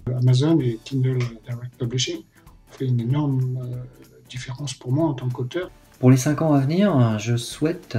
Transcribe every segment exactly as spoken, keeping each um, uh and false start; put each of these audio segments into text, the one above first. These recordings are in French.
Amazon et Kindle Direct Publishing ont fait une énorme euh, différence pour moi en tant qu'auteur. Pour les cinq ans à venir, je souhaite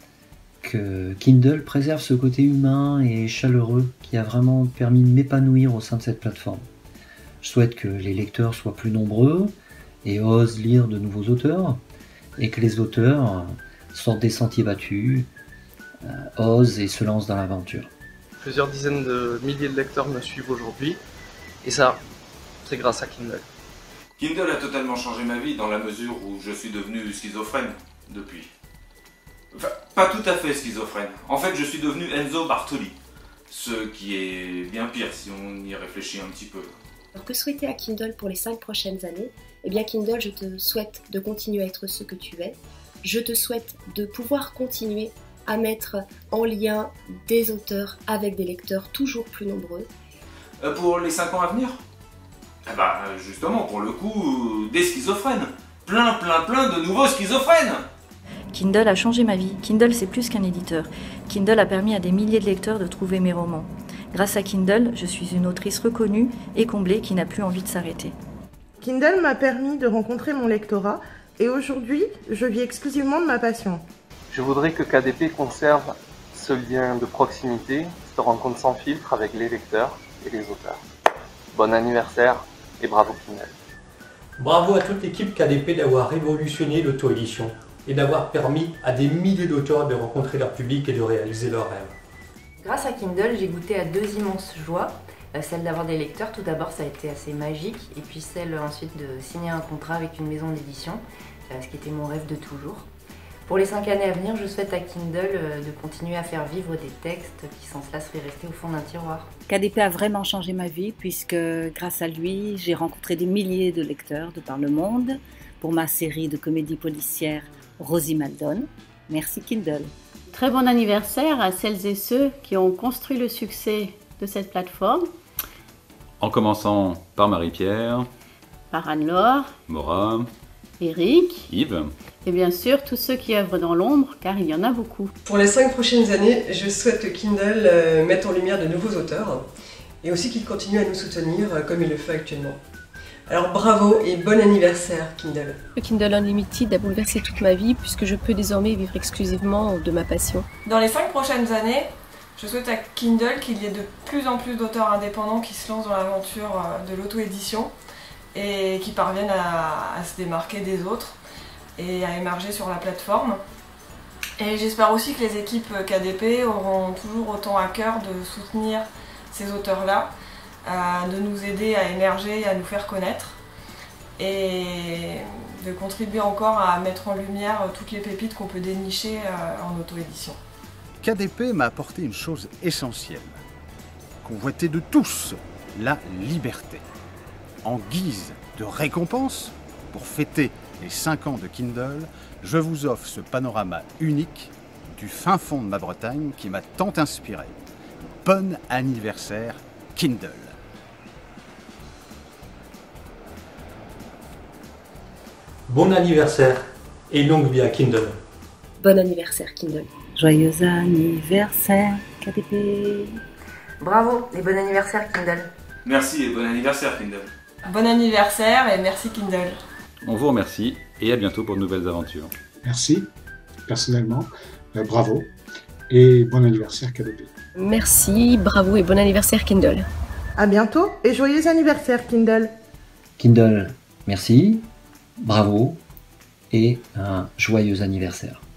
que Kindle préserve ce côté humain et chaleureux qui a vraiment permis de m'épanouir au sein de cette plateforme. Je souhaite que les lecteurs soient plus nombreux et osent lire de nouveaux auteurs, et que les auteurs sortent des sentiers battus, euh, osent et se lancent dans l'aventure. Plusieurs dizaines de milliers de lecteurs me suivent aujourd'hui, et ça, c'est grâce à Kindle. Kindle a totalement changé ma vie dans la mesure où je suis devenu schizophrène depuis. Enfin, pas tout à fait schizophrène. En fait, je suis devenu Enzo Bartoli, ce qui est bien pire si on y réfléchit un petit peu. Alors que souhaiter à Kindle pour les cinq prochaines années? Eh bien Kindle, je te souhaite de continuer à être ce que tu es. Je te souhaite de pouvoir continuer à mettre en lien des auteurs avec des lecteurs toujours plus nombreux. Euh, pour les cinq ans à venir? Eh ben, justement, pour le coup, des schizophrènes. Plein, plein, plein de nouveaux schizophrènes. Kindle a changé ma vie. Kindle, c'est plus qu'un éditeur. Kindle a permis à des milliers de lecteurs de trouver mes romans. Grâce à Kindle, je suis une autrice reconnue et comblée qui n'a plus envie de s'arrêter. Kindle m'a permis de rencontrer mon lectorat et aujourd'hui, je vis exclusivement de ma passion. Je voudrais que K D P conserve ce lien de proximité, cette rencontre sans filtre avec les lecteurs et les auteurs. Bon anniversaire et bravo Kindle. Bravo à toute l'équipe K D P d'avoir révolutionné l'auto-édition et d'avoir permis à des milliers d'auteurs de rencontrer leur public et de réaliser leurs rêves. Grâce à Kindle, j'ai goûté à deux immenses joies. Euh, celle d'avoir des lecteurs, tout d'abord ça a été assez magique, et puis celle ensuite de signer un contrat avec une maison d'édition, euh, ce qui était mon rêve de toujours. Pour les cinq années à venir, je souhaite à Kindle euh, de continuer à faire vivre des textes qui sans cela seraient restés au fond d'un tiroir. K D P a vraiment changé ma vie puisque grâce à lui, j'ai rencontré des milliers de lecteurs de par le monde pour ma série de comédies policières Rosie Maldon. Merci Kindle. Très bon anniversaire à celles et ceux qui ont construit le succès de cette plateforme. En commençant par Marie-Pierre, par Anne-Laure, Maura, Eric, Yves, et bien sûr tous ceux qui œuvrent dans l'ombre, car il y en a beaucoup. Pour les cinq prochaines années, je souhaite que Kindle euh, mette en lumière de nouveaux auteurs et aussi qu'il continue à nous soutenir euh, comme il le fait actuellement. Alors bravo et bon anniversaire Kindle. Le Kindle Unlimited a bouleversé toute ma vie puisque je peux désormais vivre exclusivement de ma passion. Dans les cinq prochaines années, je souhaite à Kindle qu'il y ait de plus en plus d'auteurs indépendants qui se lancent dans l'aventure de l'auto-édition et qui parviennent à, à se démarquer des autres et à émerger sur la plateforme. Et j'espère aussi que les équipes K D P auront toujours autant à cœur de soutenir ces auteurs-là, de nous aider à émerger et à nous faire connaître et de contribuer encore à mettre en lumière toutes les pépites qu'on peut dénicher en auto-édition. K D P m'a apporté une chose essentielle, convoitée de tous, la liberté. En guise de récompense, pour fêter les cinq ans de Kindle, je vous offre ce panorama unique du fin fond de ma Bretagne qui m'a tant inspiré. Bon anniversaire Kindle. Bon anniversaire et longue vie à Kindle. Bon anniversaire Kindle. Joyeux anniversaire K D P. Bravo et bon anniversaire Kindle. Merci et bon anniversaire Kindle. Bon anniversaire et merci Kindle. On vous remercie et à bientôt pour de nouvelles aventures. Merci, personnellement, euh, bravo et bon anniversaire K D P. Merci, bravo et bon anniversaire Kindle. À bientôt et joyeux anniversaire Kindle. Kindle, merci, bravo et un joyeux anniversaire.